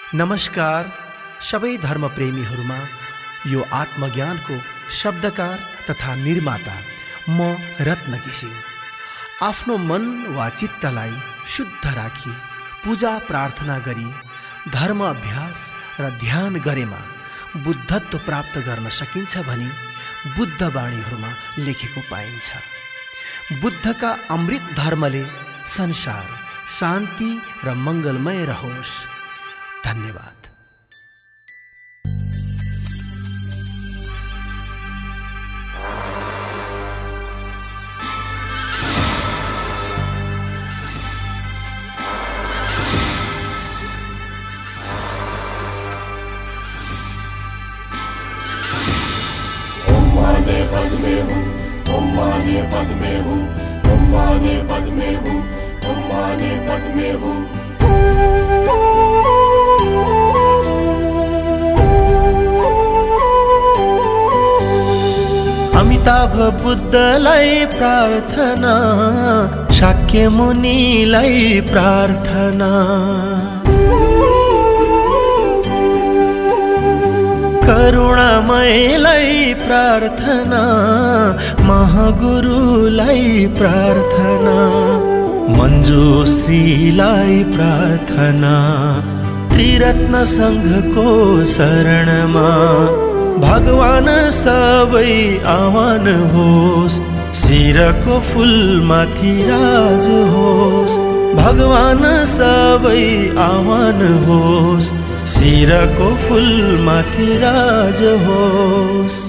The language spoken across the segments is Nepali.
नमस्कार सबै धर्मप्रेमीहरूमा। यो आत्मज्ञानको शब्दकार तथा निर्माता म रत्न घिसिङ आफ्नो मन वा चित्तलाई शुद्ध राखी पूजा प्रार्थना गरी धर्म अभ्यास र ध्यान गरेमा बुद्धत्व प्राप्त गर्न सकिन्छ भनी बुद्ध वाणीहरूमा लेखेको पाइन्छ। बुद्धका अमृत धर्मले संसार शान्ति र मङ्गलमय रहोस्। धन्यवाद। माने पद में हूँ, ओम माने पद में हूँ, ओम माने पद में हूँ, ओम माने पद में हूँ। अमिताभ बुद्धलाई प्रार्थना, शाक्य मुनिलाई प्रार्थना, करुणामयलाई प्रार्थना, महागुरुलाई प्रार्थना, मञ्जुश्रीलाई प्रार्थना, त्रिरत्न संघको शरणमा भगवान सबै आह्वान होस्, शिरको फूलमाथि राज होस्। भगवान सबै आह्वान होस्, शिरको फूलमाथि राज होस्।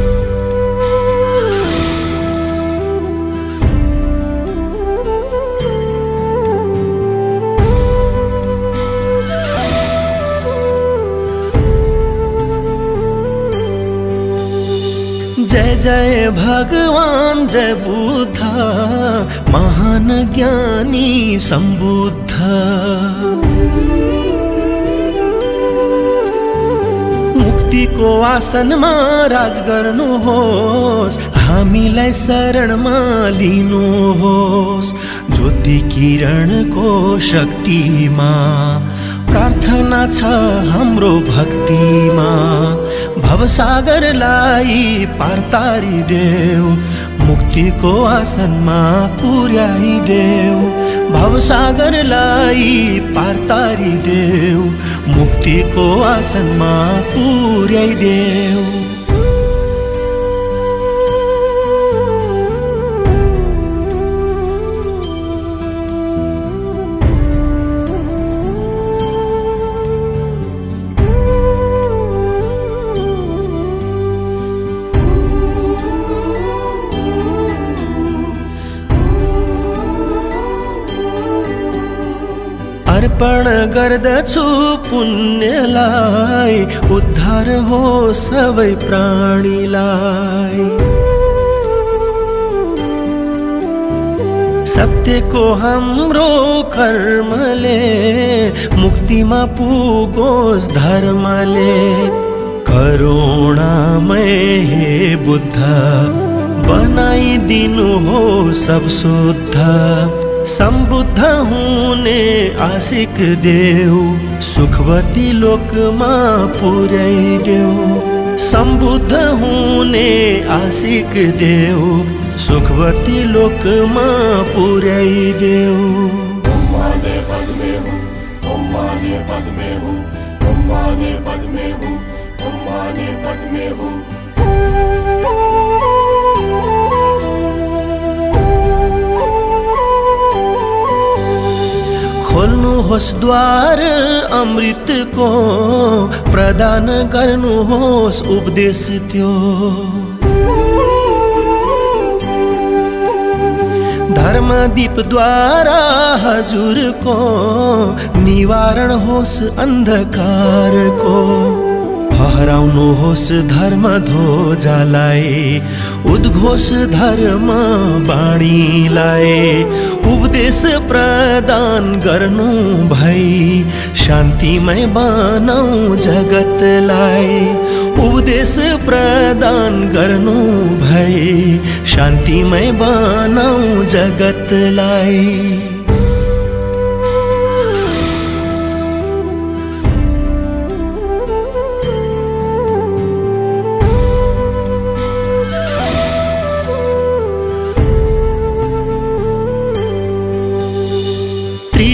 जय जय भगवान जय बुद्ध, महान ज्ञानी सम्बुद्ध। मुक्तिको आसनमा राज गर्नुहोस्, हामीलाई शरणमा लिनुहोस्। ज्योति किरणको शक्तिमा प्रार्थना छ हाम्रो भक्तिमा। भवसागरलाई पार तारिदेऊ, मुक्तिको आसनमा पुर्याइदेऊ। भवसागरलाई पार तारिदेऊ, मुक्तिको आसनमा पुर्याइदेऊ। अर्पण गर्दछु पुण्यलाई, उद्धार हो सबै प्राणीलाई। सत्यको हाम्रो कर्मले मुक्तिमा पुगोस् धर्मले। करुणामय हे बुद्ध, बनाइदिनु हो सब शुद्ध। सम्बुद्ध हुने आशिक देऊ, सुखवती लोकमा पुर्याइदेऊ। सम्बुद्ध हुने आशिक देऊ, सुखवती लोकमा पुर्याइदेऊ। ओम माने पद में हूँ, ओम माने पद में हूँ, ओम माने पद में हूँ, ओम माने पद में हूँ। खोल्नुहोस् द्वार अमृतको, प्रदान गर्नुहोस् उपदेश त्यो। धर्मदीपद्वारा हजुरको निवारण होस् अन्धकारको। फहराउनुहोस् धर्म ध्वजालाई, उद्घोष धर्म बाणीलाई। उपदेश प्रदान गर्नु भई, शान्तिमय बनाऊ जगतलाई। उपदेश प्रदान गर्नु भई, शान्तिमय बनाऊ जगतलाई।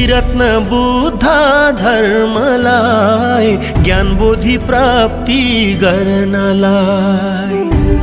त्रिरत्न बुद्ध धर्मलाई ज्ञान बोधि प्राप्ति गर्नलाई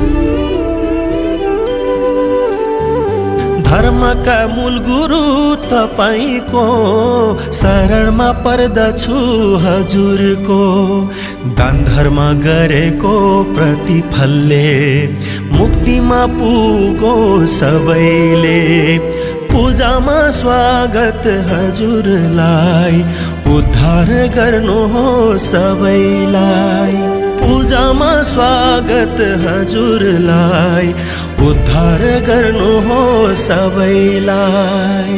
धर्मका मूल गुरु तपाईको शरणमा पर्दछु हजुरको दान धर्म गरेको प्रतिफलले मुक्तिमा पुगो सबैले पूजामा स्वागत हजुरलाई उद्धार गर्नु हो सबैलाई पूजामा स्वागत हजुरलाई उद्धार गर्नु हो सबैलाई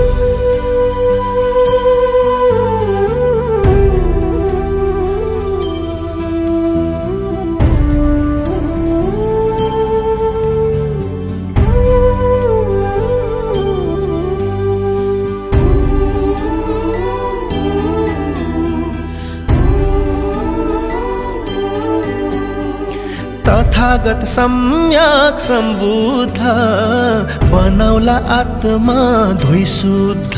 तथागत सम्यक सम्बुद्ध बनाउला आत्मा धोइ शुद्ध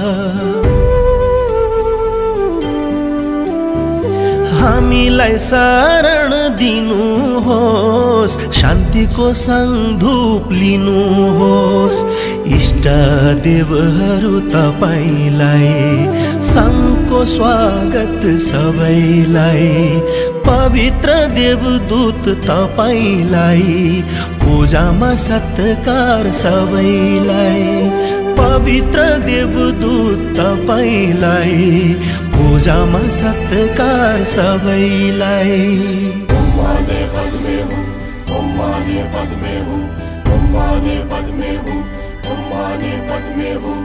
हामीलाई शरण दिनुहोस् शान्तिको सन्धूप लिनुहोस् इष्ट देवहरू तपाईलाई सङ्घको स्वागत सबैलाई पवित्र देवदूत तपाईलाई पूजामा सत्कार सबैलाई पवित्र देवदूत तपाईलाई पूजामा सत्कार सबैलाई ओम माने पद में हूँ ओम माने पद में हूँ ओम माने पद में हूँ ओम माने पद में हूँ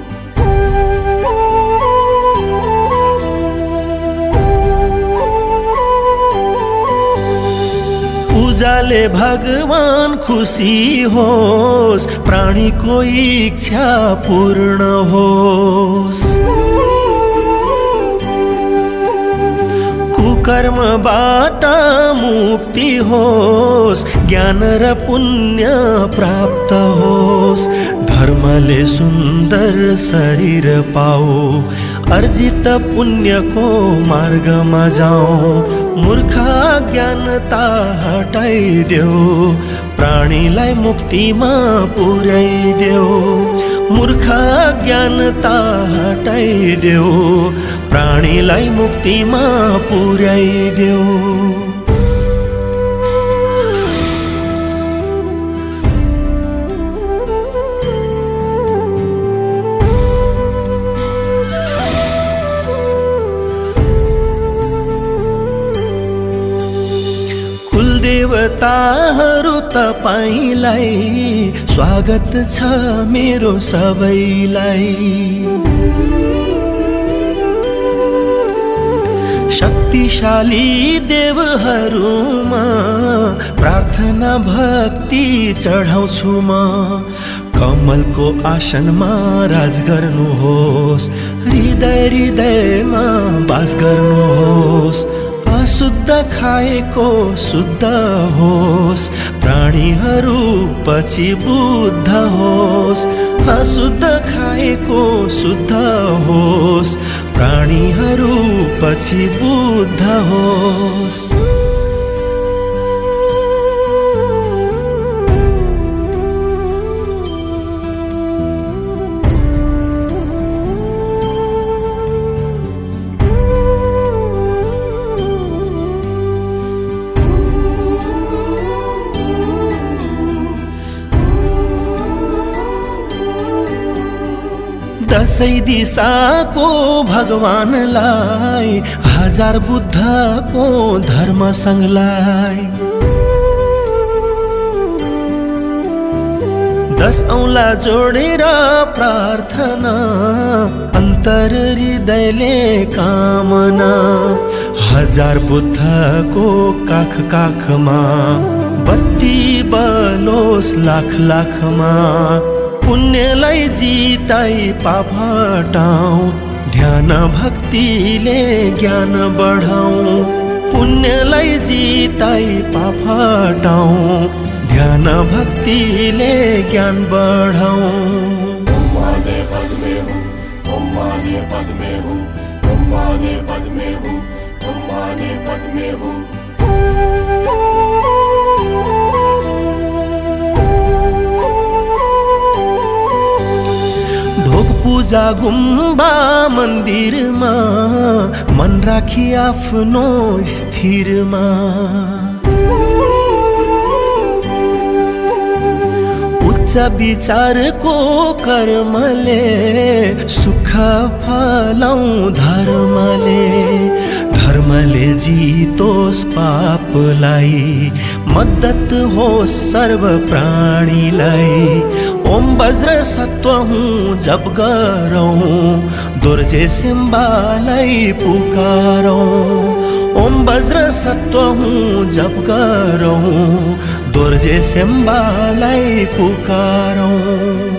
पूजाले भगवान खुसी होस् प्राणीको इच्छा पूर्ण होस् कुकर्मबाट मुक्ति होस् ज्ञान र पुण्य प्राप्त होस् धर्मले सुन्दर शरीर पाओ अर्जित पुण्यको मार्गमा जाऊ मूर्ख ज्ञानता हटाइदेऊ प्राणीलाई मुक्तिमा पुर्याइदेऊ मूर्ख ज्ञानता हटाइदेऊ प्राणीलाई मुक्तिमा पुर्याइदेऊ देवताहरू तपाईलाई स्वागत छ मेरो सबैलाई शक्तिशाली देवहरूमा प्रार्थना भक्ति चढाउँछु म कमलको आसनमा राज गर्नुहोस् हृदय हृदयमा बास गर्नुहोस् अशुद्ध खाएको शुद्ध होस् प्राणीहरू पछि बुद्ध होस् अशुद्ध खाएको शुद्ध होस् प्राणीहरू पछि बुद्ध होस् दसैँ दिशाको भगवानलाई हजार बुद्धको धर्म सङ्घलाई 10 औँला जोडेर प्रार्थना अन्तर हृदयले कामना हजार बुद्धको काख काखमा बत्ती बलोस् लाख लाखमा पुण्यलाई जिताई पाप हटाऊ ध्यान भक्तिले ज्ञान बढाऊ पुण्यलाई जिताई पाप हटाऊ ध्यान भक्तिले ज्ञान बढाऊ ओम माने पद में हूँ ओम माने पद माने पद में हूँ, ओम माने पद में हूँ। ढोक पूजा गुम्बा मन्दिरमा मन राखी आफ्नो स्थिरमा, उच्च विचारको कर्मले सुख फलाउँ धर्मले, धर्मले जितोस् पापलाई मद्दत होस् सर्व प्राणीलाई। ओम वज्र सत्व हूँ जप गरौँ दुर्जे सिम्बालाई पुकारौँ। ओम वज्र सत्व हूँ जप गरौँ दुर्जे सिम्बालाई पुकारौँ।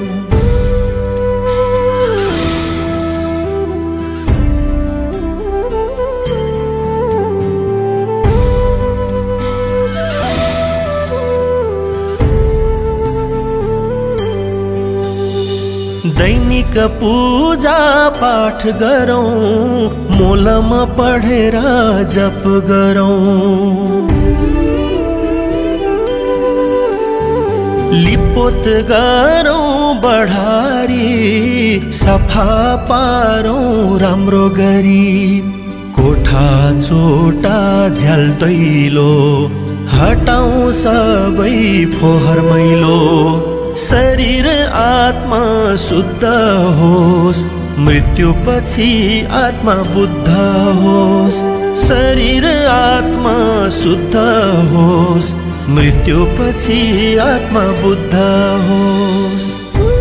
दैनिक पूजा पाठ गरौँ मोलम पढेर जप गरौँ। लिपोत गरौँ बढारी सफा पारौँ राम्रो गरी। कोठा चोटा झ्याल दैलो हटाउँ सबै फोहर मैलो। शरीर आत्मा शुद्ध होस् मृत्युपछि आत्मा बुद्ध होस्। शरीर आत्मा शुद्ध होस् मृत्युपछि आत्मा बुद्ध होस्।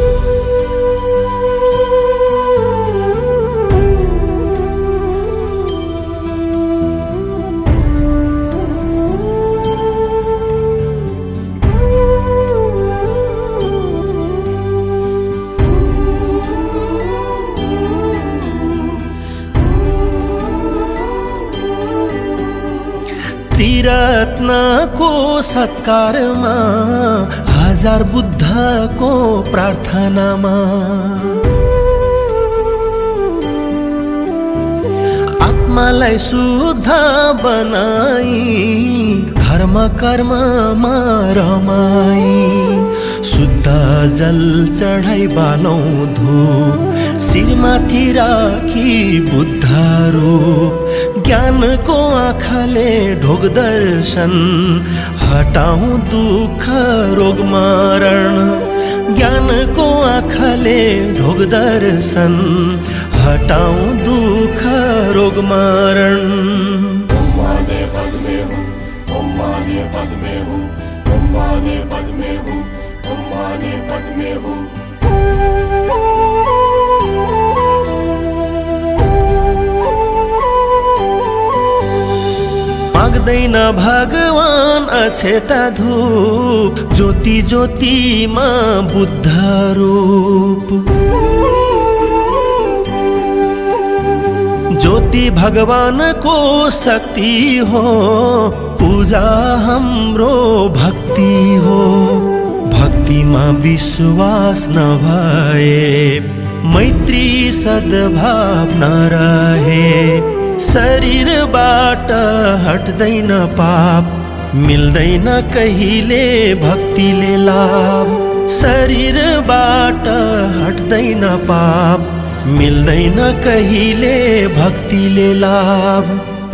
त्रिरत्नको सत्कारमा हजार बुद्धको प्रार्थनामा। आत्मालाई शुद्ध बनाई धर्म कर्ममा रमाई। शुद्ध जल चढाई बालौँ धूप शिरमाथि राखी बुद्ध रूप। ज्ञानको आँखाले ढोग दर्शन हटाऊँ दुःख रोग मरण। ज्ञानको आँखाले ढोग दर्शन हटाऊँ दुःख रोग मरण। ओम माने पद में हूँ, ओम माने पद में हूँ, ओम माने पद में हूँ, ओम माने पद में हूँ। माग्दैन भगवान अक्षता धूप ज्योति ज्योतिमा बुद्ध रूप। ज्योति भगवानको शक्ति हो पूजा हाम्रो भक्ति हो। भक्तिमा विश्वास नभए मैत्री सद्भाव नरहे। शरीरबाट हट्दैन पाप मिल्दैन कहिले भक्तिले लाभ। शरीरबाट हट्दैन पाप मिल्दैन कहिले भक्तिले लाभ।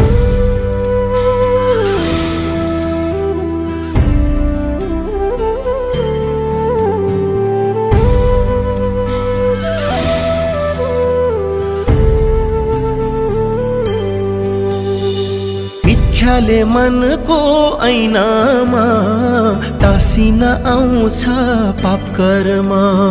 मिथ्याले मनको ऐनामा टाँसिन आउँछ पाप कर्म।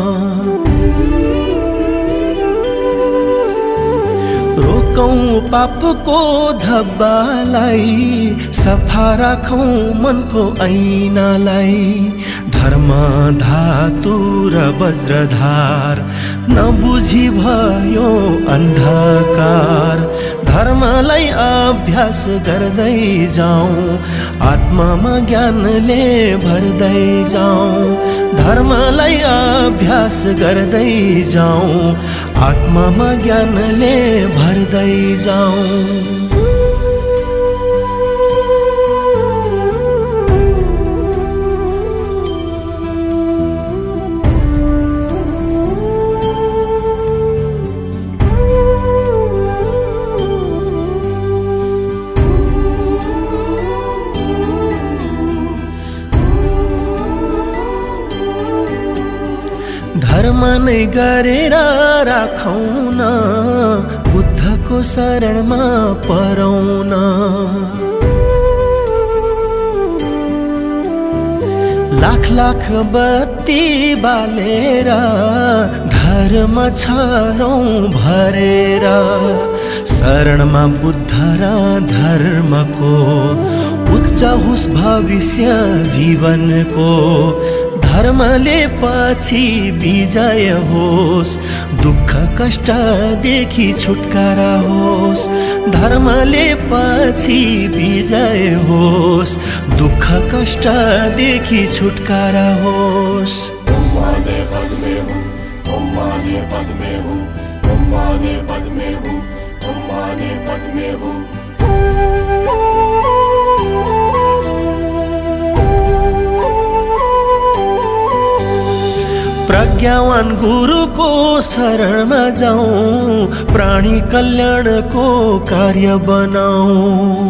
रोकौं पापको धब्बालाई सफा राखौं मनको ऐनालाई। धर्म धातु र वज्रधार नबुझी भयो अन्धकार। धर्मलाई अभ्यास गर्दै जाऊं, आत्मामा ज्ञानले भर्दै जाऊं। धर्मलाई अभ्यास गर्दै जाऊं, आत्मामा ज्ञानले भर्दै जाऊं। धर्म नै गरेर राखौं न, बुद्धको शरणमा परौं न। लाख लाख बत्ती बालेर धर्म छरौं भरेर, शरणमा बुद्ध र धर्मको उच्च होस् भविष्य जीवनको। धर्मले पछि विजय होस्, दुःख कष्टदेखि छुटकारा होस्। धर्मले पछि विजय होस्, दुःख कष्टदेखि छुटकारा होस्। ओम माने पद में हूँ, ओम माने पद में हूँ, ओम माने पद में हूँ, ओम माने पद में हूँ। प्रज्ञावान गुरुको शरणमा जाऊं, प्राणी कल्याणको कार्य बनाऊं।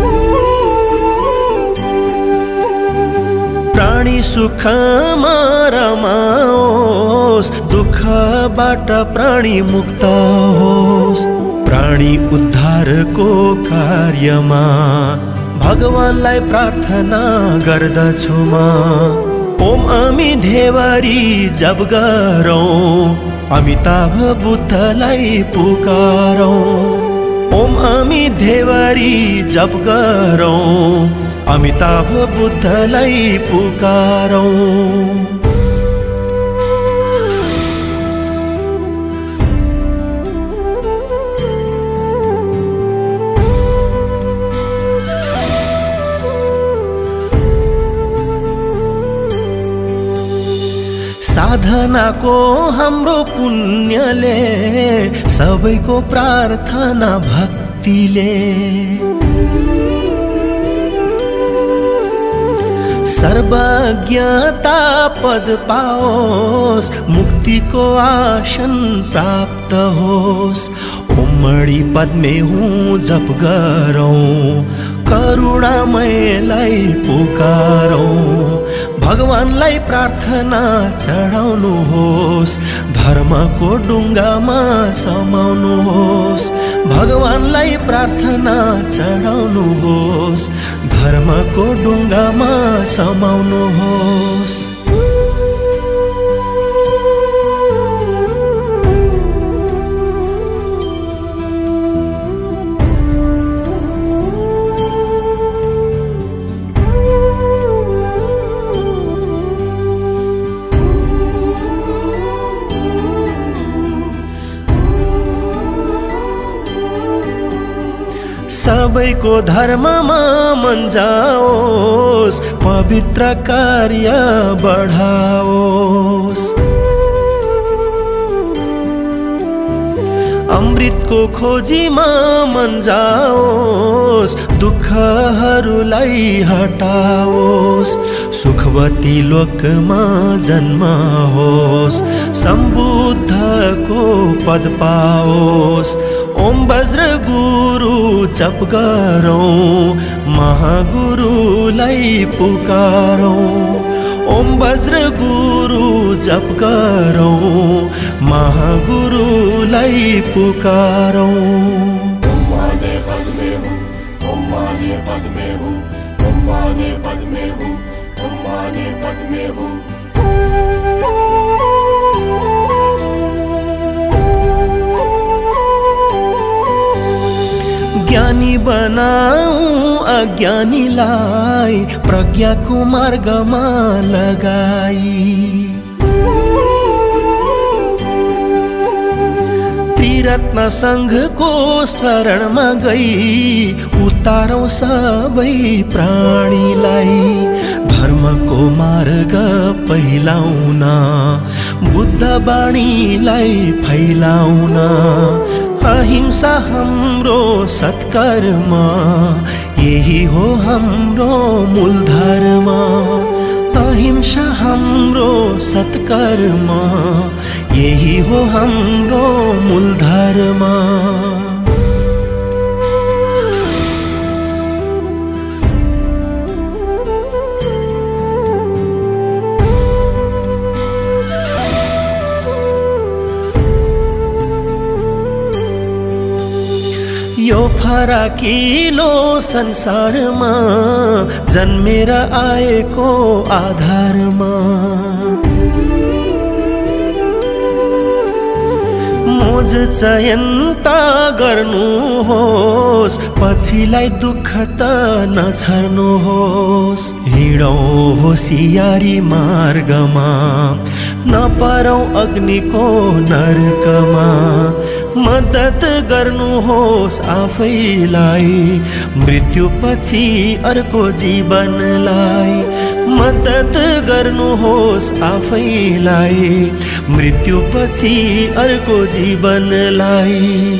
प्राणी सुखमा रमाओस्, दुःखबाट प्राणी मुक्त होस्। प्राणी उद्धारको कार्यमा भगवानलाई प्रार्थना गर्दछु म। ओम अमी धेवरी जप गरौं, अमिताभ बुद्धलाई पुकारौं। ओम अमी धेवरी जप गरौं, अमिताभ बुद्धलाई पुकारौं। साधनाको हाम्रो पुण्यले, सबैको प्रार्थना भक्तिले सर्वज्ञता पद पाओस्, मुक्तिको आसन प्राप्त होस्। ओमड़ी पद में हूँ जप गरौं, करुणामयलाई पुकारौं। भगवानलाई प्रार्थना चढाउनुहोस्, धर्मको डुङ्गामा समाउनुहोस्। भगवानलाई प्रार्थना चढाउनुहोस्, धर्मको डुङ्गामा समाउनुहोस्। सबैको धर्ममा मन जाओस्, पवित्र कार्य बढाओस्। अमृतको खोजीमा मन जाओस्, दुःखहरूलाई हटाओस्। सुखवती लोकमा जन्म होस्, सम्बुद्धको पद पाओस्। ओम वज्र गुरु जप गरौं, महागुरुलाई पुकारौं। ओम वज्र गुरु जप गरौं, महागुरुलाई पुकारौं। ओम माने पद में हूँ, ओम माने पद में हूँ, ओम माने पद में हूँ, ओम माने पद में हूँ। ज्ञानी बनाऊं अज्ञानीलाई, प्रज्ञाको मार्गमा लगाई। त्रिरत्न संघको शरणमा गई उतारौं सबै प्राणीलाई। धर्मको मार्ग पहिलाउन बुद्ध बाणीलाई फैलाउन। अहिंसा हाम्रो सत्कर्म, यही हो हाम्रो मूल धर्म। अहिंसा हाम्रो सत्कर्म, यही हो हाम्रो मूल धर्म। यो फराकिलो संसारमा जन्मेर आएको आधारमा मोज चयन्ता गर्नुहोस्, पछिलाई दुःख त नछर्नुहोस्। हिँडौं होसियारी मार्गमा, नपरौं अग्निको नरकमा। मद्दत गर्नुहोस् आफैलाई, मृत्युपछि अर्को जीवनलाई। मद्दत गर्नुहोस् आफैलाई, मृत्युपछि अर्को जीवनलाई।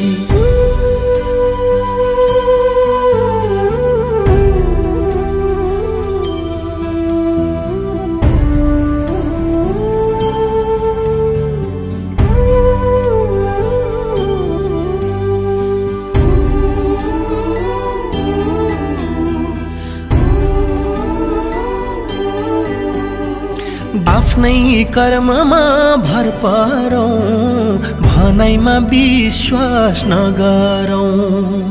आफ्नै कर्ममा भर परौं, भनाइमा विश्वास नगरौं।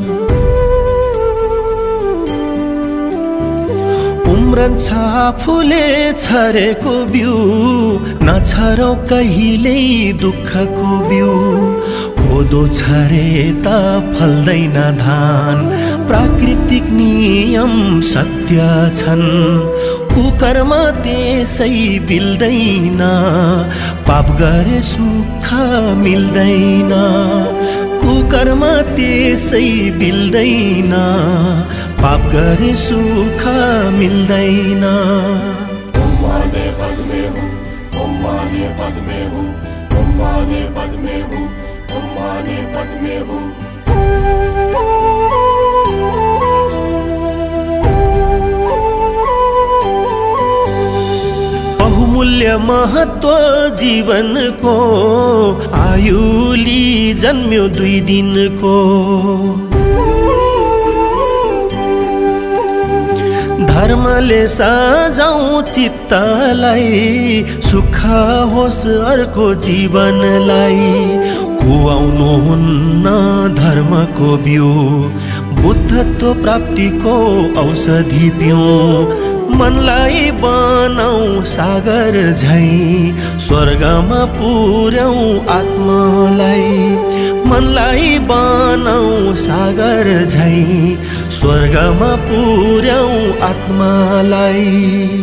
उम्रन्छ आफूले छरेको बिउ, नछरौं कहिल्यै दुःखको बिउ। कोदो छरे त फल्दैन धान, प्राकृतिक नियम सत्य छन्। कुकर्म त्यसै बिल्दैन, पाप गरे सुख मिल्दैन। कुकर्म त्यसै बिल्दैन, पाप गरे सुख मिल्दैन। ओम माने पद में हूँ, ओम माने पद में हूँ, ओम माने पद में हूँ, ओम माने पद में हूँ। बहुमूल्य महत्व जीवनको, आयुली जन्म्यो 2 दिनको। धर्मले सजाऊ चित्तलाई, सुख होस् अर्को जीवनलाई। कुवाउनु हुन्न धर्मको बिउ, बुद्धत्व प्राप्तिको औषधि पिउँ। मनलाई बनाऊ सागर झैं, स्वर्गमा पुर्याऊ आत्मालाई। मनलाई बनाऊ सागर झैं, स्वर्गमा पुर्याऊ आत्मालाई।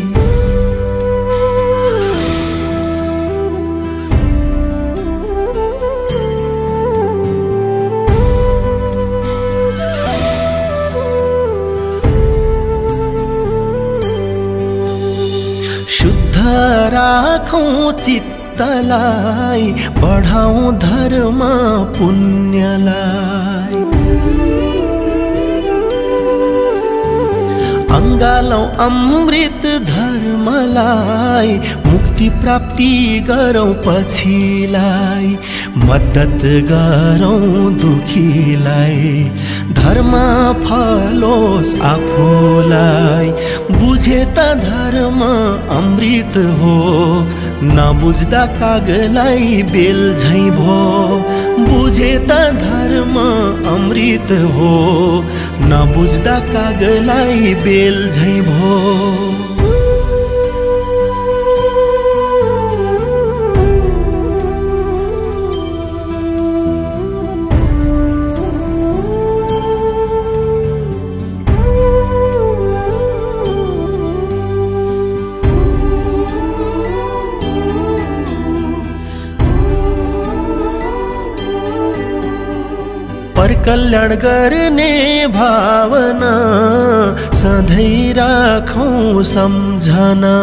शुद्ध राखौं चित्तलाई, बढाऊं धर्म पुण्यलाई। अङ्गालौं अमृत धर्मलाई, मुक्ति प्राप्ति गरौं पछिलाई। मद्दत गरौं दुखीलाई, धर्म फलोस् आफूलाई। बुझे त धर्म अमृत हो, नबुझ्दा कागलाई बेल झैं भो। बुझे त धर्म अमृत हो, नबुझ्दा कागलाई बेल झैं भो। कल्याण गर्ने भावना सधैँ राखौं सम्झना।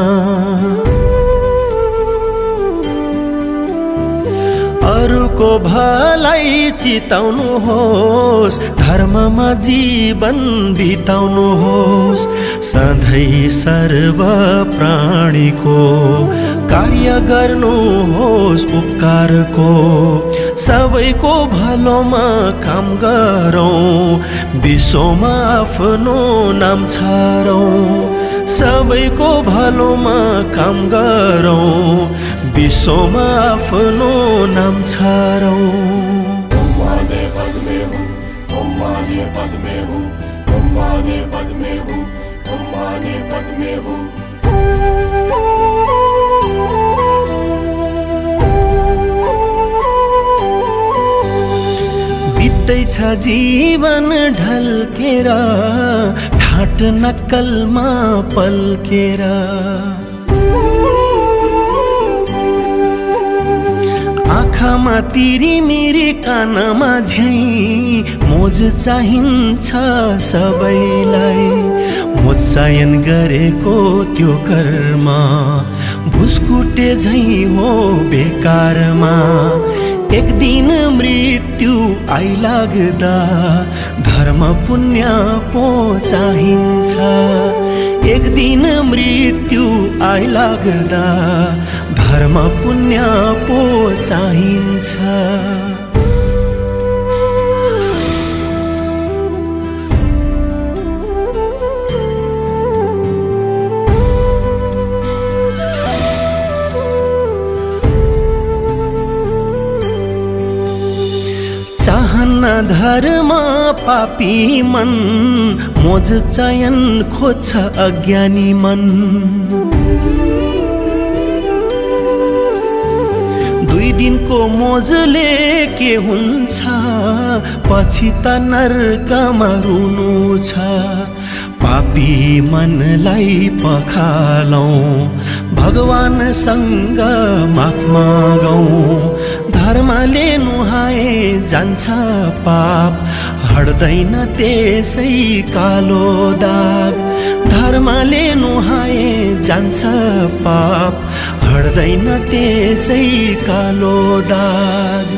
अरूको भलाई चिताउनुहोस्, धर्ममा जीवन बिताउनुहोस्। सधैँ सर्व प्राणीको कार्य गर्नुहोस् उपकारको। सबैको भलोमा काम गरौँ, विश्वमा आफ्नो नाम छरौँ। सबैको भलोमा काम गरौँ, विश्वमा आफ्नो नाम छरौँ। ओम माने पद में हूँ, ओम माने पद में हूँ, ओम माने पद में हूँ, ओम माने पद में हूँ। बित्दैछ जीवन ढल्केर, ठाट नक्कलमा पल्केर। आँखामा तिरिमिरी कानमा झैँ मोज चाहिन्छ सबैलाई। मोचायन गरेको त्यो कर्म भुस्कुटे झैँ हो बेकारमा। एक दिन मृत्यु आइलाग्दा धर्म पुण्य पो चाहिन्छ। एक दिन मृत्यु आइलाग्दा धर्म पुण्य पो चाहिन्छ। चाहन्न धर्म पापी मन, मोज चयन खोज्छ अज्ञानी मन। दुई दिनको मोजले के हुन्छ, पछि त नर्कमा रुनु छ। पापी मनलाई पखालौं, भगवानसँग माफ मागौं। धर्मले नुहाए जान्छ पाप, हट्दैन त्यसै कालो दाग। धर्मले नुहाए जान्छ पाप, हट्दैन त्यसै कालो दाग।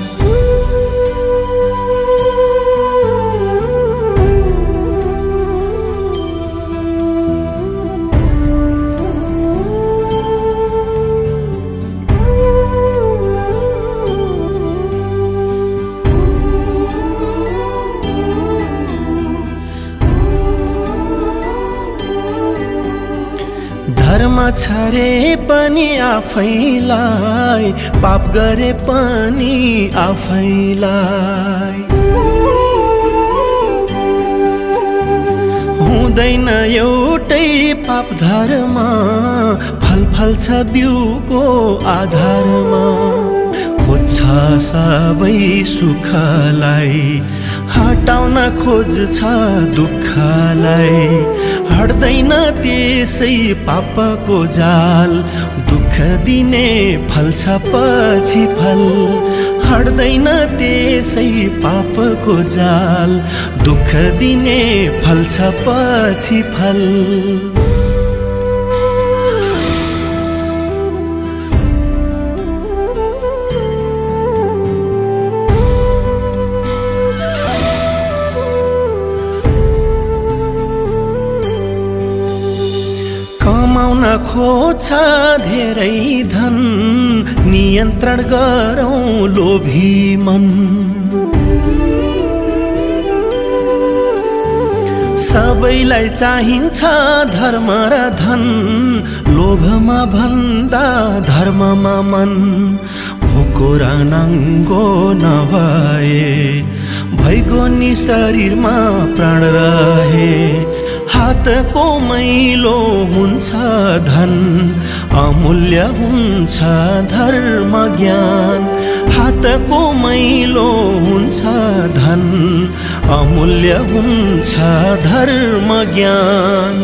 धर्म छरे पनि आफैलाई, पाप गरे पनि आफैलाई। हुँदैन एउटै पाप धर्म, फल फल्छ बिउको आधारमा। खोज्छ सबै सुखलाई, हटाउन खोज्छ दुःखलाई। हट्दैन त्यसै पापको जाल, दुःख दिने फल्छ पछि फल। हट्दैन त्यसै पापको जाल, दुःख दिने फल्छ पछि फल। कमाउन खोज्छ धेरै धन, नियन्त्रण गरौँ लोभी मन। सबैलाई चाहिन्छ धर्म र धन, लोभमा भन्दा धर्ममा मन। भोको र नाङ्गो नभए, भैगो नि शरीरमा प्राण रहे। हातको मैलो हुन्छ धन, अमूल्य हुन्छ धर्म ज्ञान। हातको मैलो हुन्छ धन, अमूल्य हुन्छ धर्म ज्ञान।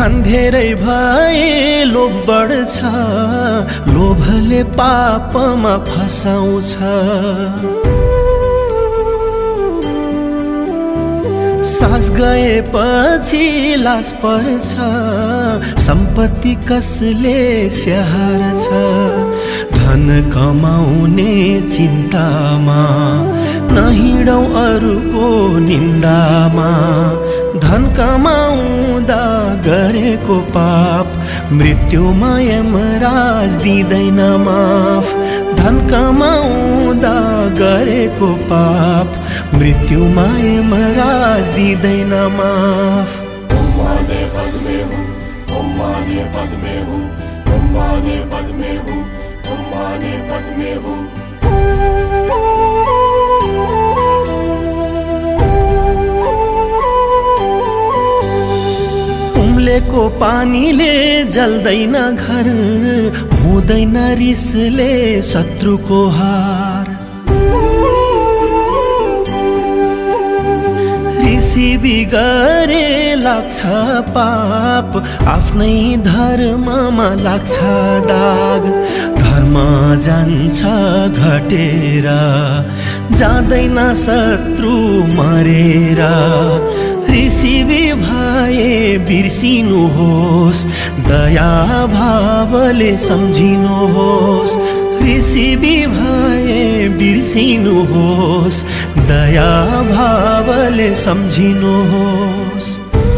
धेरै भए लोभ बढ्छ, लोभले पापमा फसाउँछ। सास गएपछि लास पर्छ, सम्पत्ति कसले स्याहार्छ। धन कमाउने चिन्तामा नहिँडौ अरूको निन्दामा। धन कमाउँदा गरेको पाप मृत्युमा यमराज दिँदैन माफ। धन कमाउँदा गरेको पाप मृत्युमा यमराज दिँदैन माफ। ओम माने पद्मे हुम, ओम माने पद्मे हुम, ओम माने पद्मे हुम, ओम माने पद्मे हुम। उम्लेको पानीले जल्दैन घर, हुँदैन रिसले शत्रुको हार। ऋषि बिगरे लाग्छ पाप, आफ्नै धर्ममा लाग्छ दाग। धर्म जान्छ घटेर, जाँदैन शत्रु मरेर। ऋषि भए बिर्सिनुहोस्, दया भावले सम्झिनुहोस्। ऋषि भए बिर्सिनुहोस्, दया भावले सम्झिनुहोस्।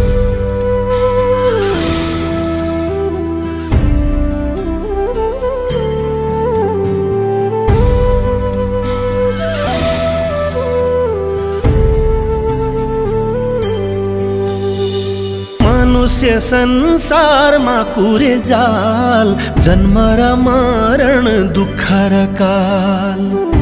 मनुष्य संसारमा कुरे जाल, जन्म र मरण दुःख र काल।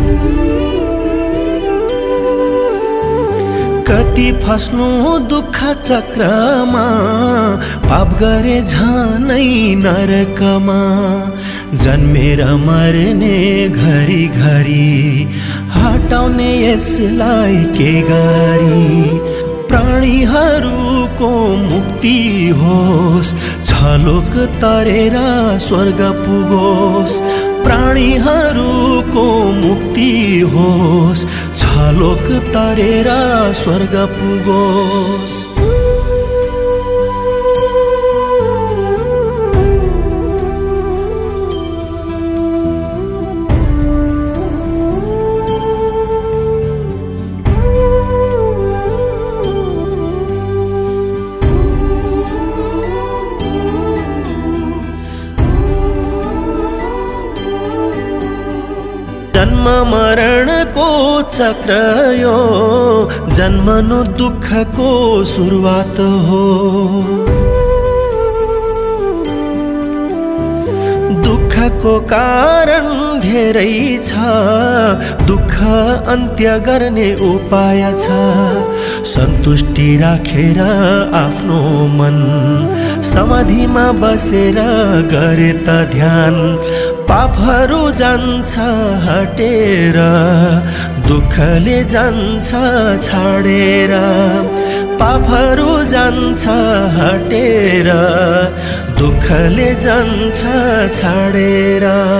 कति फस्नु दुःख चक्रमा, पाप गरे झनै नरकमा। जन्मेर मर्ने घरी घरी, हटाउने यसलाई के गरी। प्राणीहरूको मुक्ति होस्, छलोक तरेर स्वर्ग पुगोस्। प्राणीहरूको मुक्ति होस्, छलोक तरेर स्वर्ग पुगोस्। जन्म मरणको चक्र यो, जन्मनु दुःखको सुरुवात हो। दुःखको कारण धेरै छ, दुःख अन्त्य गर्ने उपाय छ। सन्तुष्टि राखेर आफ्नो मन, समाधिमा बसेर गरे त ध्यान। पापहरू जान्छ हटेर, दुःखले जान्छ छाडेर। पापहरू जान्छ हटेर, दुःखले जान्छ छाडेर।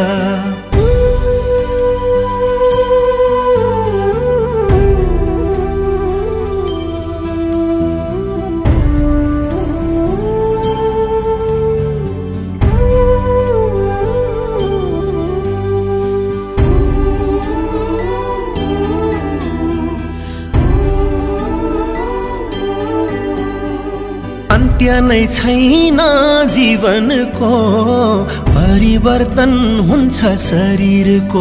अन्त्य नै छैन जीवनको, परिवर्तन हुन्छ शरीरको।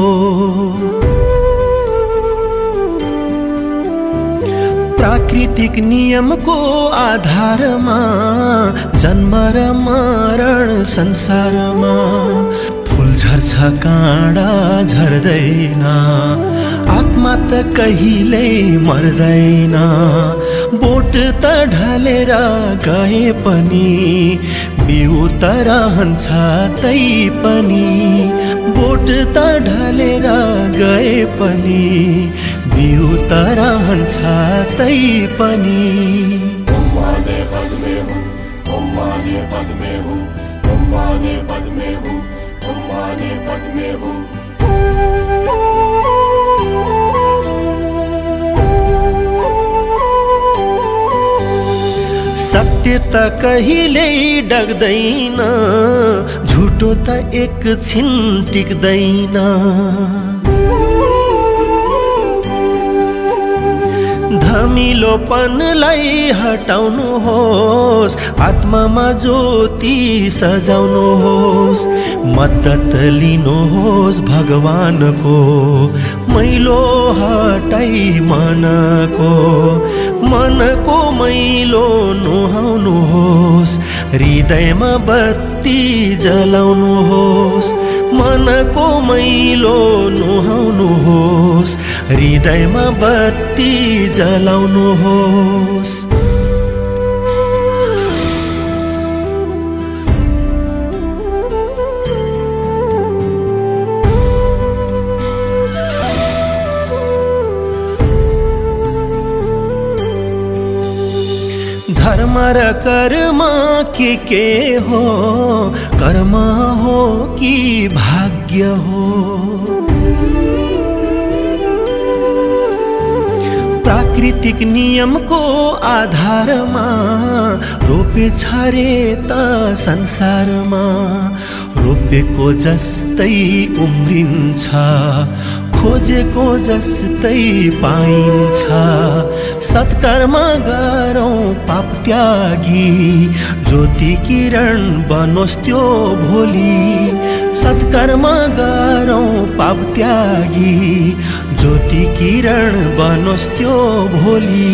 प्राकृतिक नियमको आधारमा, जन्म र मरण संसारमा। फूल झर्छ काँडा झर्दैन, आत्मा त कहिल्यै मर्दैन। बोट त ढलेर गए पनि, बिउ त रहन्छ तै पनि। बोट त ढलेर गए पनि, बिउ त रहन्छ तै पनि। ओम माने पद्मे हुम, ओम माने पद्मे माने पद्मे हुम ओम माने पद्मे हुम सत्य त कहिले डग्दैन झुटो त एकछिन टिक्दैन धमिलोपनलाई हटाउनुहोस् आत्मामा ज्योति सजाउनुहोस् मद्दत लिनुहोस् भगवानको मैलो हटाई मनको मैलो नुहाउनुहोस् हृदयमा बत्ती जलाउनुहोस् मनको मैलो नुहाउनुहोस् हृदयमा बत्ती जलाउनुहोस् धर्म र कर्म के हो कर्म हो कि भाग्य हो प्राकृतिक नियमको आधारमा रोपे छरे त संसारमा रोपेको जस्तै उम्रिन्छ खोजेको जस्तै पाइन्छ सत्कर्म गरौँ पाप त्यागी ज्योति किरण बनोस् त्यो भोलि सत्कर्म गरौँ पाप त्यागी ज्योति किरण बनोस् त्यो भोलि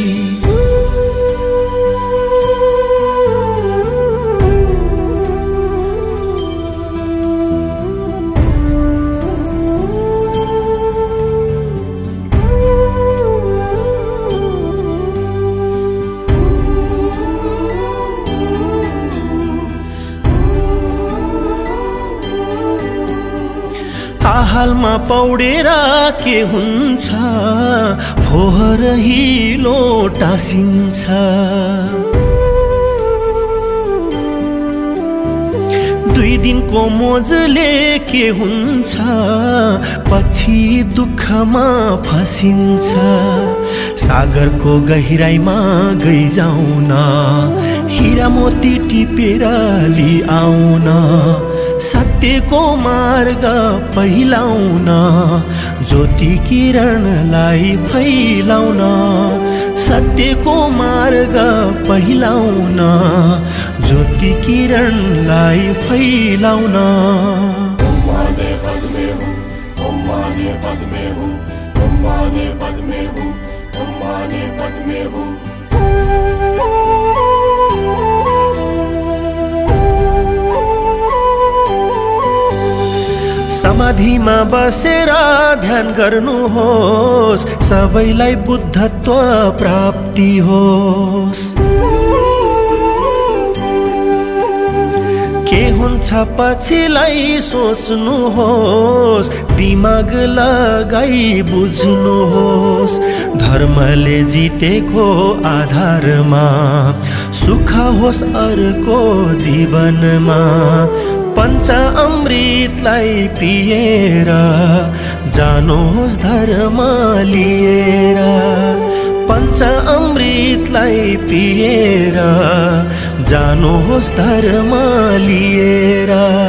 हालमा पौडेर के हुन्छ फोहर हिलो टाँसिन्छ दुई दिनको मोजले के हुन्छ पछि दुःखमा फसिन्छ सागरको गहिराईमा गइजाउन हीरा मोती टिपेर लिआउन सत्यको मार्ग पहिलाउन ज्योति किरणलाई फैलाउन सत्यको मार्ग पहिलाउन ज्योति किरणलाई फैलाउन ओम माने पद्मे हुम ओम माने पद्मे हुम ओम माने पद्मे हुम ओम माने पद्मे हुम समाधिमा बसेर ध्यान गर्नुहोस् सबैलाई बुद्धत्व प्राप्ति होस् के हुन्छ पछिलाई सोच्नुहोस् दिमाग लगाई बुझ्नुहोस् धर्मले जितेको आधारमा सुख होस् अर्को जीवनमा पंच अमृतलाई पिएर जानुहोस् धर्म लिएर पंच अमृतलाई पिएर जानुहोस् धर्म लिएर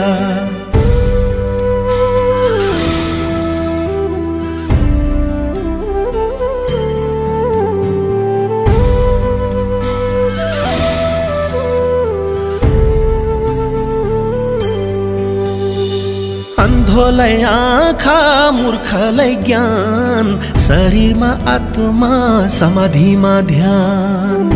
अन्धोलाई आँखा मूर्खलाई ज्ञान शरीरमा आत्मा समाधिमा ध्यान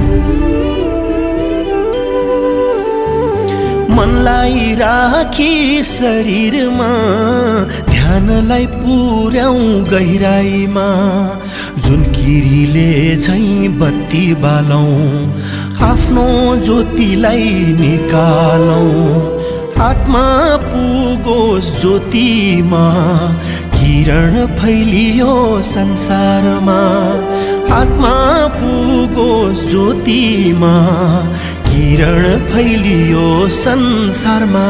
मनलाई राखी शरीरमा ध्यानलाई पुर्याउँ गहिराईमा जुन किरीले झैं बत्ती बालौं आफ्नो ज्योतिलाई निकालौं आत्मा पुगोस् ज्योतिमा किरण फैलियो संसारमा आत्मा पुगोस् ज्योतिमा किरण फैलियो संसारमा।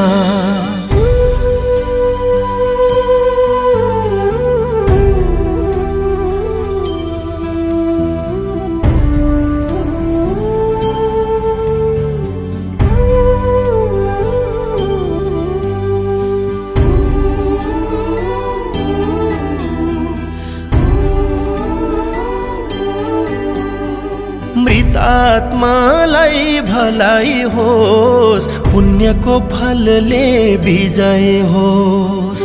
मृतात्मालाई भलाई होस्, पुण्यको फलले विजय होस्।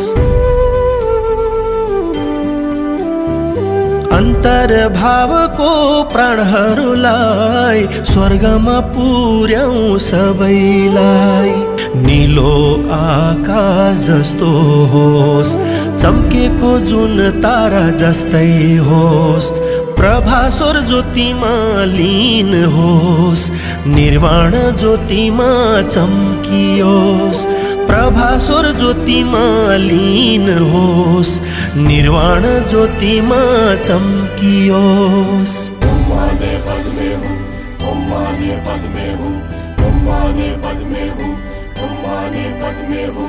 अन्तर्भावको प्राणहरूलाई स्वर्गमा पुर्याउँ सबैलाई। नीलो आकाश जस्तो होस्, चम्केको जुन तारा जस्तै होस्। प्रभास्वर ज्योतिमा लीन होस्, निर्वाण ज्योतिमा चम्कियोस्। प्रभास्वर ज्योतिमा लीन होस्, निर्वाण ज्योतिमा चम्कियोस्। ओम माने पद्मे हूँ, ओम माने पद्मे हूँ, ओम माने पद्मे हूँ, ओम माने पद्मे हूँ।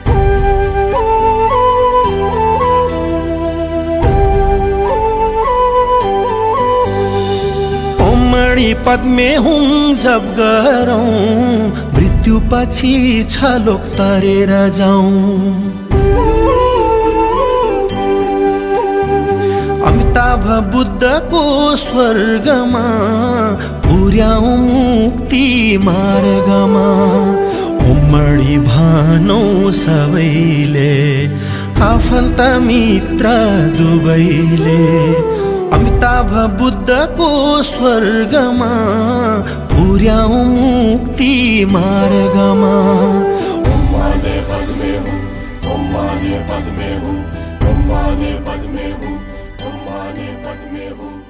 मणि पद्मे हूँ जब गरौँ, मृत्यु पछि छलोक तरेर जाऊँ। अमिताभ बुद्धको स्वर्गमा पुर्याउँ मुक्ति मार्गमा। ओम मणि भनौँ सबैले, आफन्त मित्र दुवैले। अमिताभ बुद्धको स्वर्गमा पुर्याउँ मुक्ति मार्गमा। ओम माने पद्मे हूँ, ओम माने पद्मे हूँ, ओम माने पद्मे हूँ, ओम माने पद्मे हूँ।